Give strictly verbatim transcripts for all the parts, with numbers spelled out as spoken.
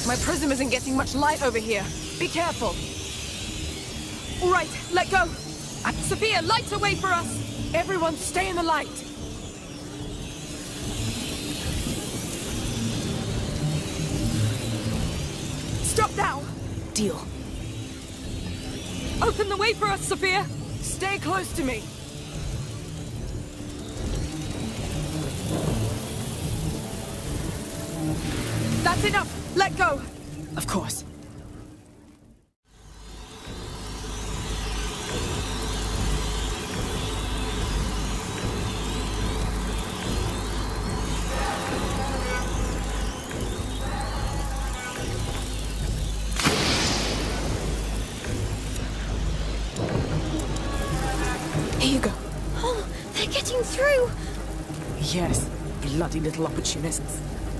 My prism isn't getting much light over here. Be careful. All right, let go. Sophia, light a way for us. Everyone stay in the light. Stop now. Deal. Open the way for us, Sophia. Stay close to me. That's enough. Let go. Of course. Here you go. Oh, they're getting through. Yes, bloody little opportunists.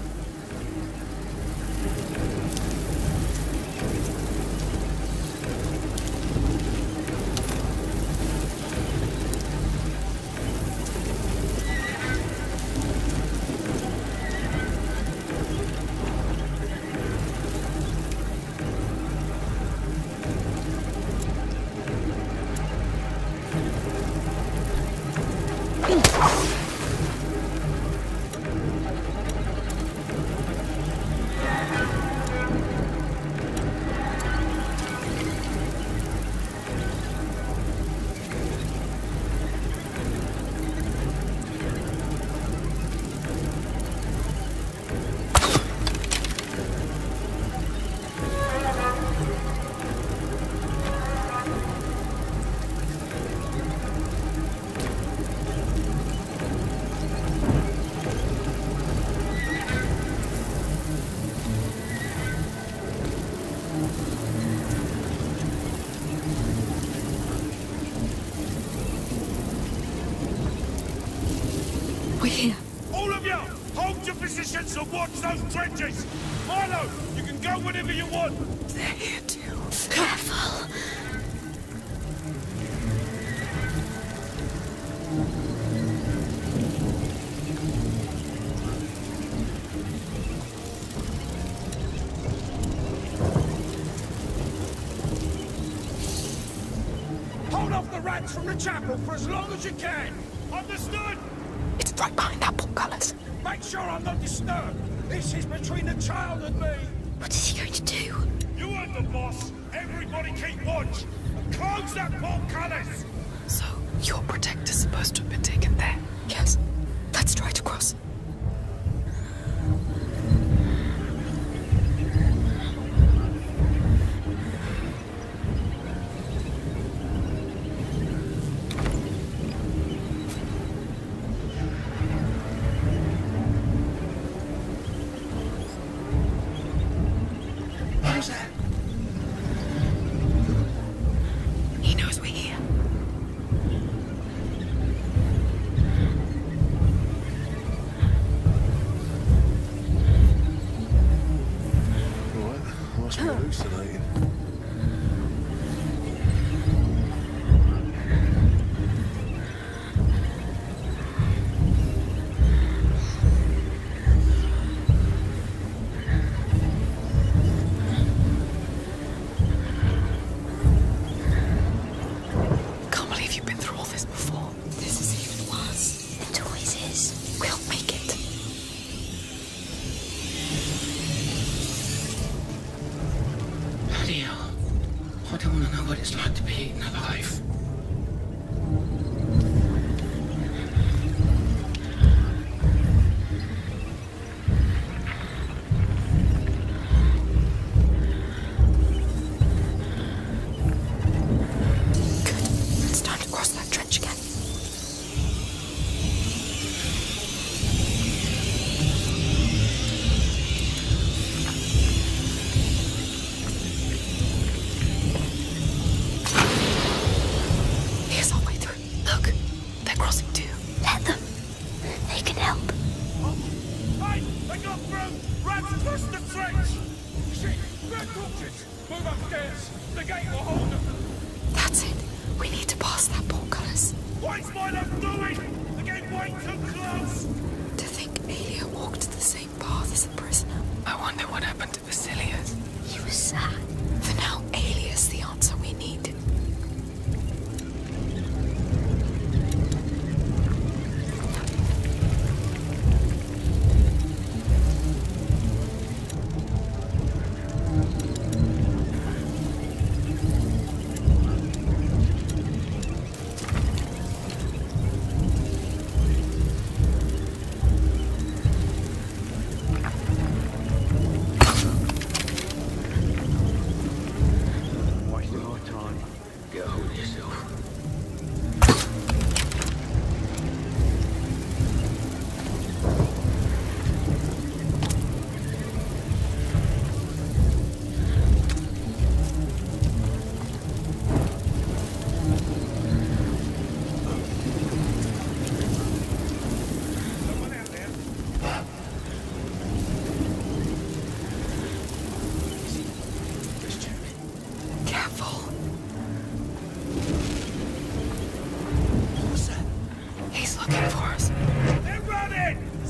We're here. All of you, hold your positions and watch those trenches. Milo, you can go whenever you want. They're here too. Careful. Hold off the rats from the chapel for as long as you can. Understood? It's right behind that portcullis. Make sure I'm not disturbed. This is between the child and me. What is he going to do? You heard the boss. Everybody keep watch. And close that portcullis. So, your protector's supposed to have been taken there? Yes. Let's try to cross. Who's that? He knows we're here. Right, I must be hallucinating. Can't believe you've been through all this before. This is even worse. It always is. We'll make it. Bloody hell. I don't want to know what it's like to be eaten alive. Good. It's time to cross that trench again. Here's our way through. Look, they're crossing too. Let them. They can help. Oh, hey, they got through. Rats across the trench. Shit, red torches. Move upstairs. The gate will hold them. That's it. We need to pass that portcullis. What's Milo doing? They're getting way too close. To think Aelia walked the same path as the prisoner. I wonder what happened to Basilia.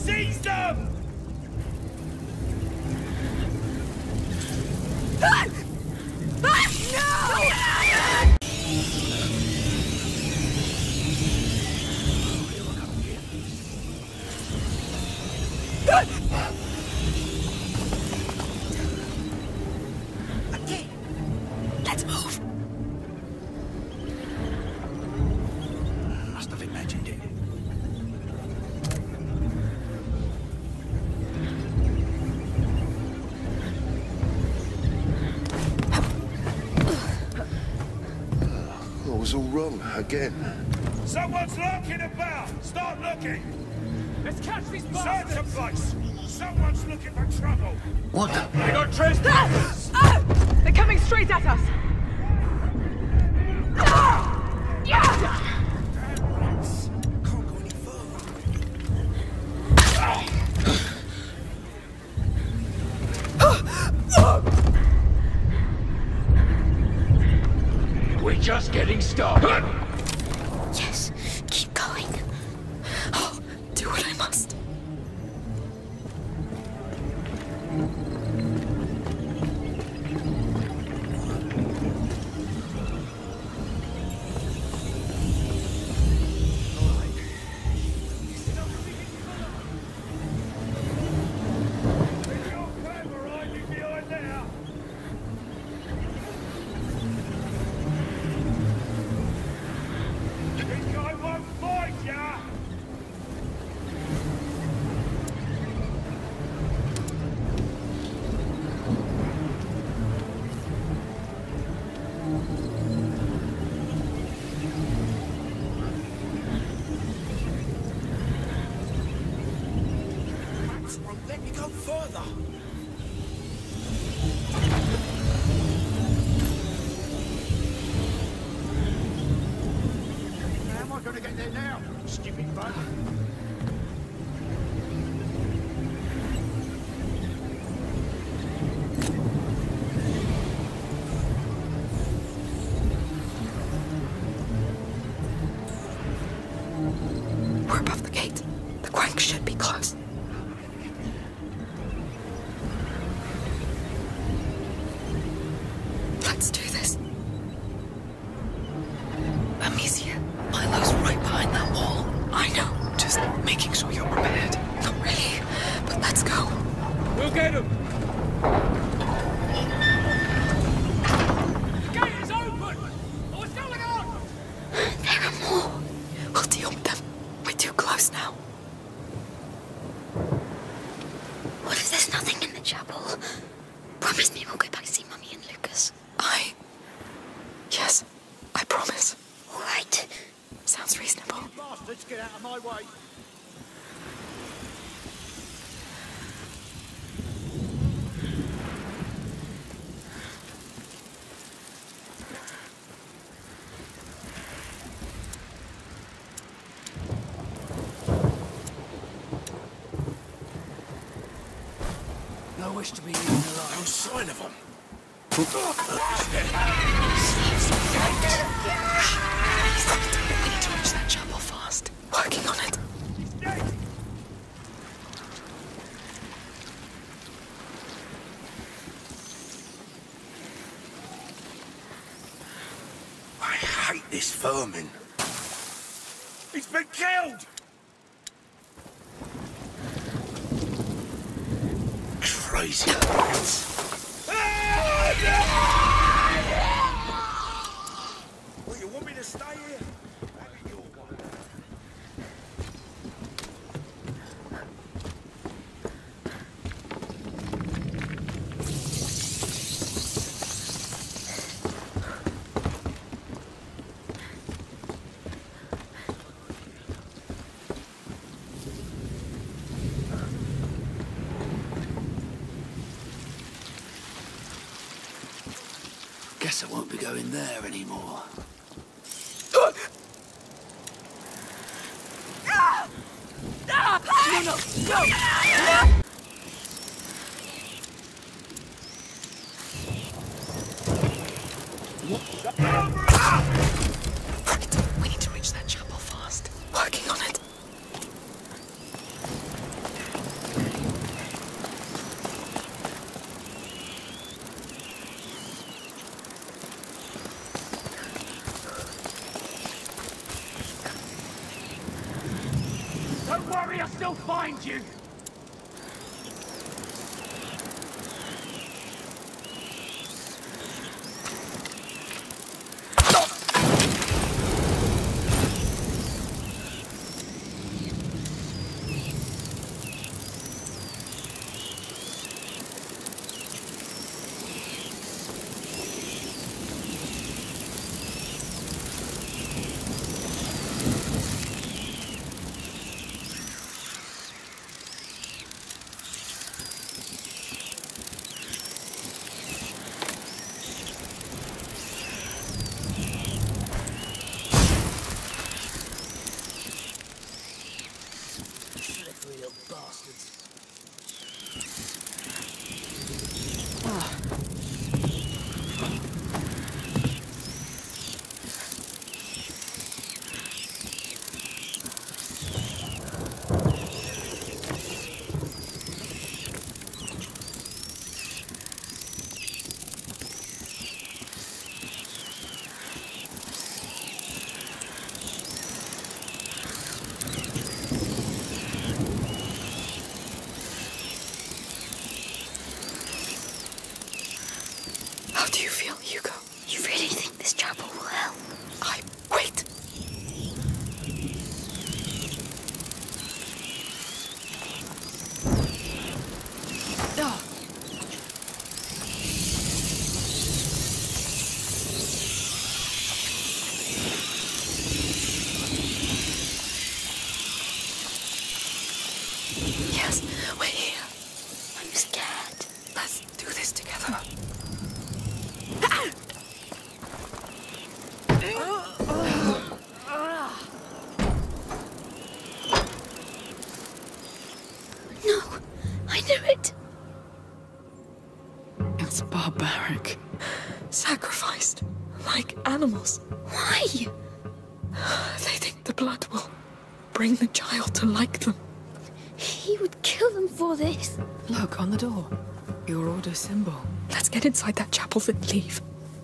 Seize them! Ah! Ah! No! Let's move. Must have imagined it. I was all wrong again. Someone's lurking about! Start looking! Let's catch these Search the place! Someone's looking for trouble! What the? We got trespassers! Ah! They're coming straight at us! Ah! Yeah! Can't go any further. We're just getting started. Yes, keep going. I'll do what I must. Let me go further. How am I going to get there now? Stupid bug. We're above the gate. The crank should be close. Let's do this. Amicia, Milo's right behind that wall. I know, just making sure you're prepared. Not really, but let's go. We'll get him. The gate is open. What's going on? There are more. We'll deal with them. We're too close now. What if there's nothing in the chapel? Promise me we'll go back to see Mummy and Lucas. I... Yes, I promise. All right. Sounds reasonable. Bastards, get out of my way. No wish to be eaten alive. No sign of them. We need to reach that chapel fast. Working on it. I hate this vermin. He's been killed! Crazy rats. Well, you want me to stay here? Maybe you'll want to. Guess I won't be going there anymore. No, no, no! Right, we need to reach that chapel fast. Working on it. they'll find you! How do you feel, Hugo? You really think this chapel will help? I... wait! Oh. Yes, we're here. I'm scared. Let's do this together. No, I knew it. It's barbaric. Sacrificed. Like animals. Why? They think the blood will bring the child to like them. He would kill them for this. Look, on the door. Your order symbol. Let's get inside that chapel and leave.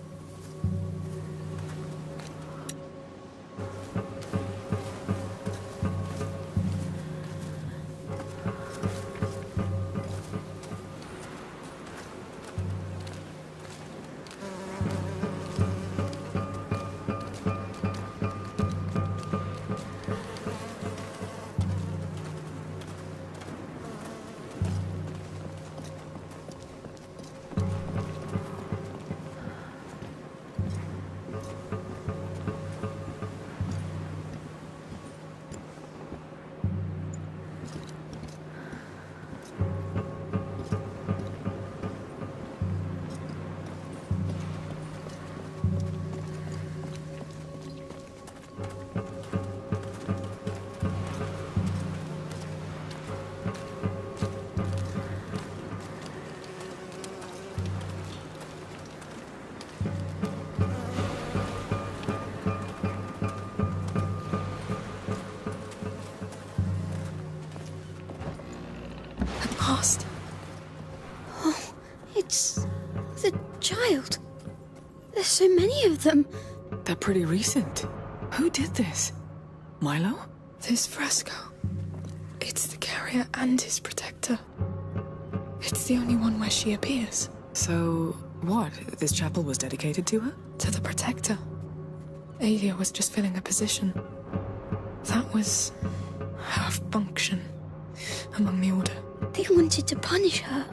Past. Oh, it's the child. There's so many of them. They're pretty recent. Who did this? Milo? This fresco. It's the carrier and his protector. It's the only one where she appears. So, what? This chapel was dedicated to her? To the protector. Aelia was just filling a position. That was her function among the Order. They wanted to punish her.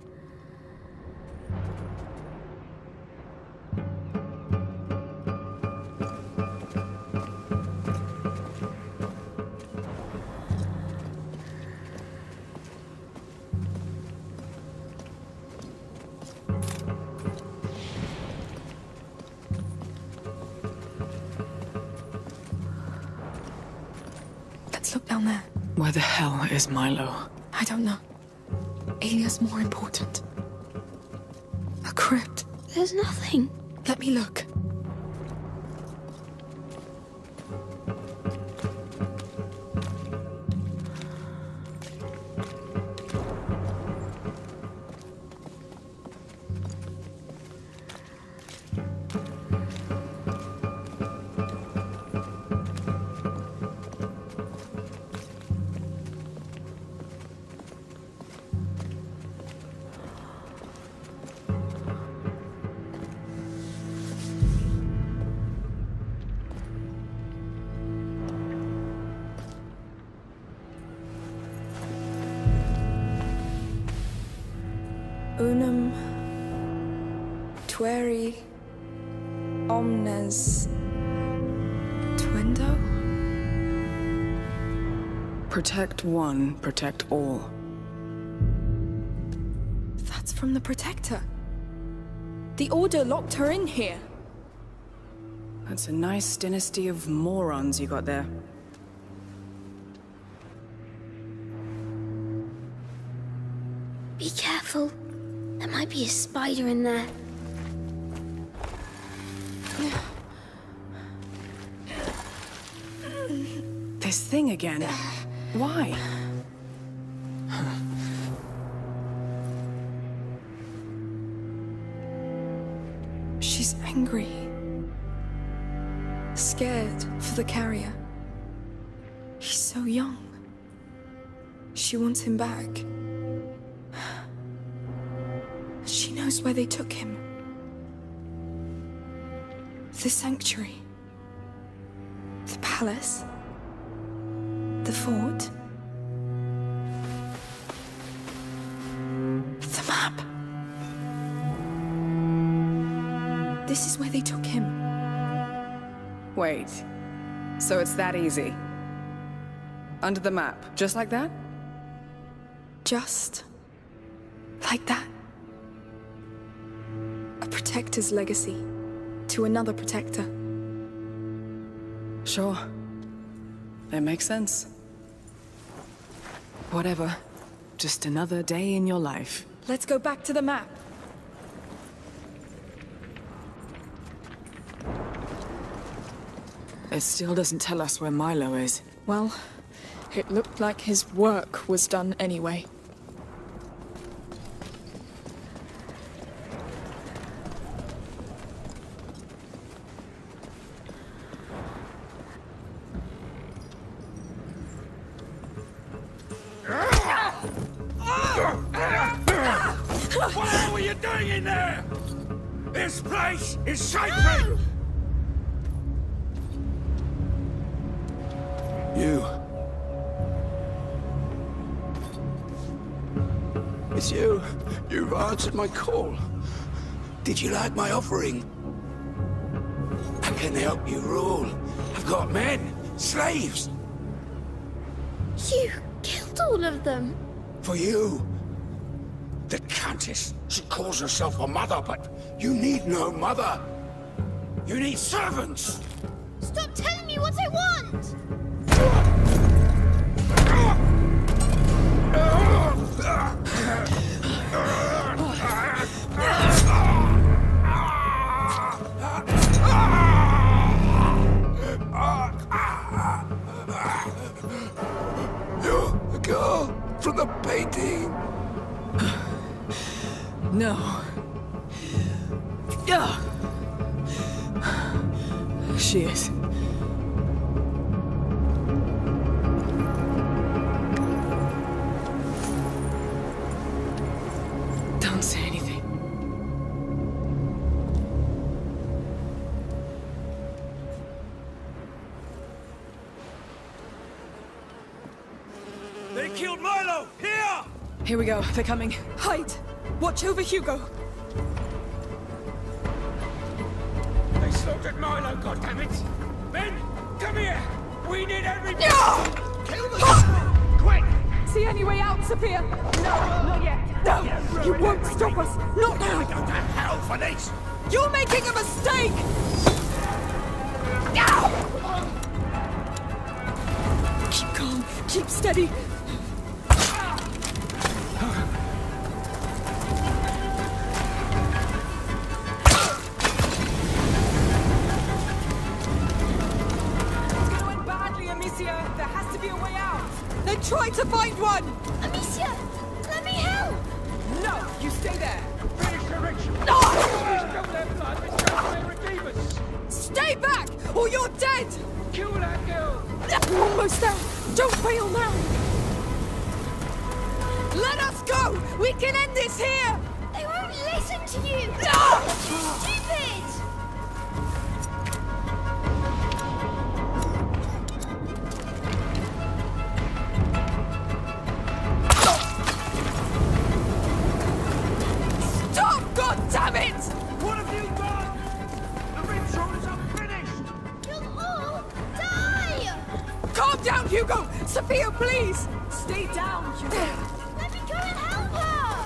Let's look down there. Where the hell is Milo? I don't know. Aelia's more important. A crypt. There's nothing. Let me look. Unum tueri omnes tuendo? Protect one, protect all. That's from the Protector. The Order locked her in here. That's a nice dynasty of morons you got there. Be careful. There might be a spider in there. This thing again. Why? She's angry. Scared for the carrier. He's so young. She wants him back. She knows where they took him. The sanctuary. The palace. The fort. The map. This is where they took him. Wait. So it's that easy? Under the map, just like that? Just like that. A protector's legacy to another protector. Sure. It makes sense. Whatever. Just another day in your life. Let's go back to the map. It still doesn't tell us where Milo is. Well, it looked like his work was done anyway. What the hell were you doing in there? This place is sacred! You. It's you. You've answered my call. Did you like my offering? I can help you rule. I've got men, slaves. You killed all of them. For you. The Countess, she calls herself a mother, but you need no mother. You need servants. Stop telling me what I want! You're the girl from the painting. No. Yeah. She is. Don't say anything. They killed Milo! Here! Here we go. They're coming. Hide! Watch over Hugo! They slaughtered Milo, goddammit! Men, come here! We need every... No! Kill them! Quick! See any way out, Sophia? No, not yet. No! You won't stop us! Not We now! go to hell for this! You're making a mistake! Keep calm. Keep steady. There has to be a way out! Then try to find one! Amicia, let me help! No! You stay there! Finish the ritual! No! Restore their blood, restore their redeemers! Stay back, or you're dead! Kill that girl! We're almost there! Don't fail now! Let us go! We can end this here! They won't listen to you! No! Stupid! Sophia, please! Stay down, Hugo! Let me go and help her!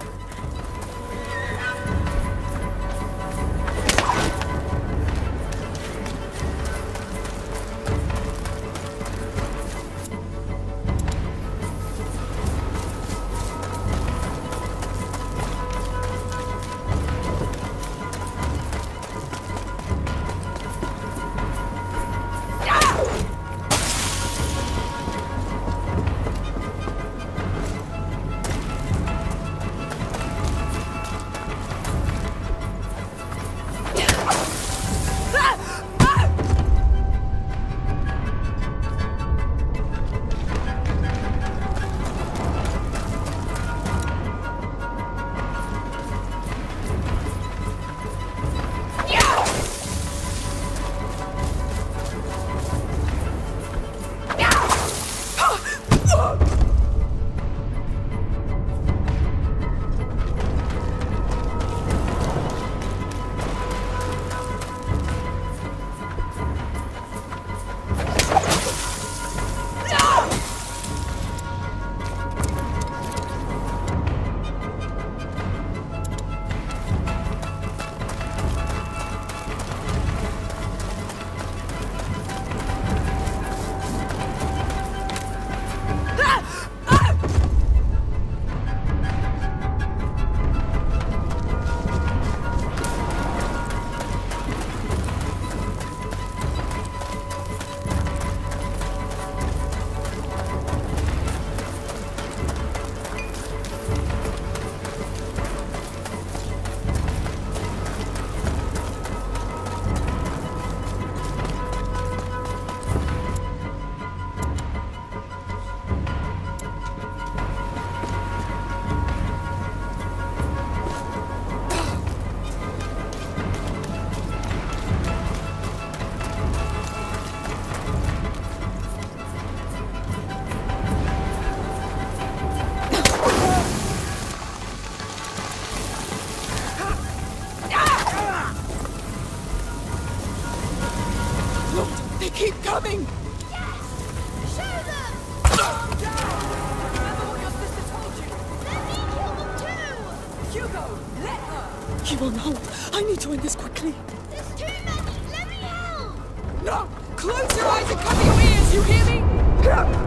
Keep coming! Yes! Show them! Calm down! Remember what your sister told you? Let me kill them too! Hugo, let her! He will know. I need to end this quickly. There's too many! Let me help! No! Close your eyes and cover your ears, you hear me? Kill them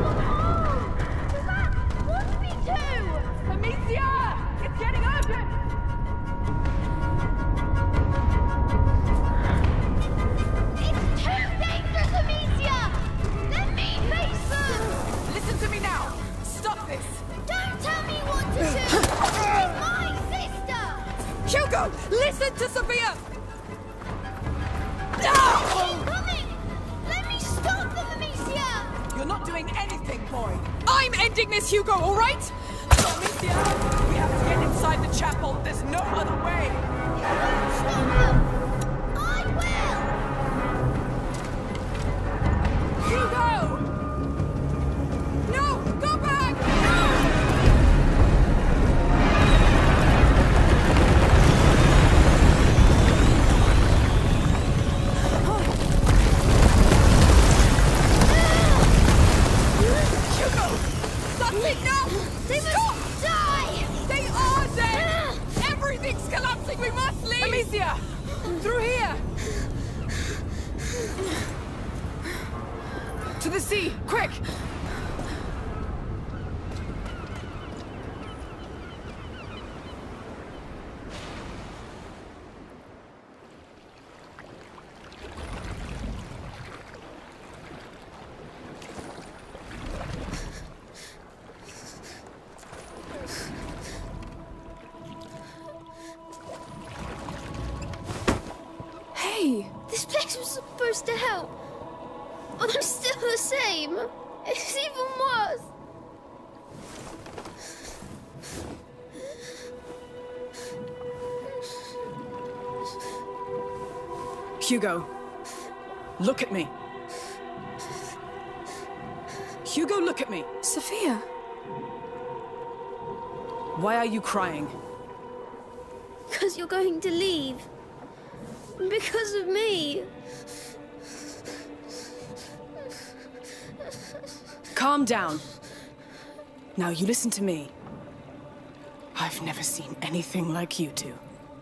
all! Does that want me to? Amicia! It's getting urgent! It's too dangerous, Amicia! Let me face them! Listen to me now! Stop this! Don't tell me what to do! She's my sister! Hugo! Listen to Sophia! Keep coming! Let me stop them, Amicia! You're not doing anything, boy! I'm ending this, Hugo, all right? Amicia, we have to get inside the chapel. There's no other way. You won't stop them! I will! Hugo! No! Go back! Hugo! That's it now! They Stop! must die! They are dead! Everything's collapsing! We must leave! Amicia! Through here! To the sea! Quick! Hey! This place was supposed to help. But I'm still the same. It's even worse. Hugo, look at me. Hugo, look at me. Sophia! Why are you crying? Because you're going to leave. Because of me. calm down. Now you listen to me. I've never seen anything like you two.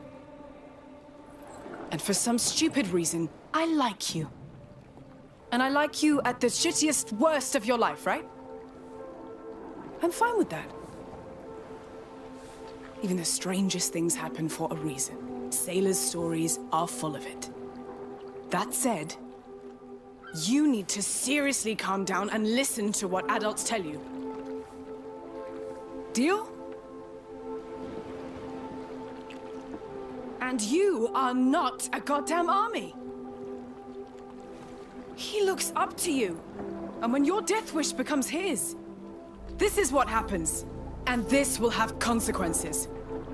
And for some stupid reason, I like you. And I like you at the shittiest, worst of your life, right? I'm fine with that. Even the strangest things happen for a reason. Sailors' stories are full of it. That said, you need to seriously calm down and listen to what adults tell you. Deal? And you are not a goddamn army. He looks up to you. And when your death wish becomes his, this is what happens. And this will have consequences.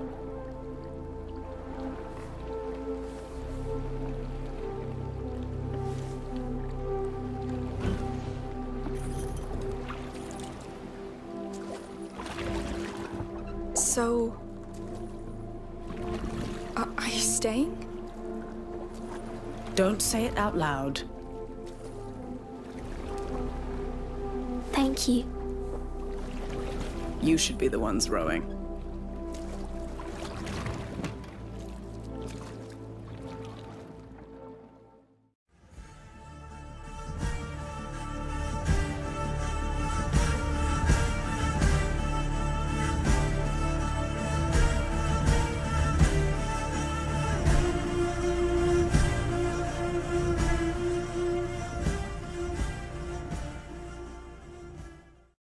So... Are, are you staying? Don't say it out loud. Thank you. You should be the ones rowing.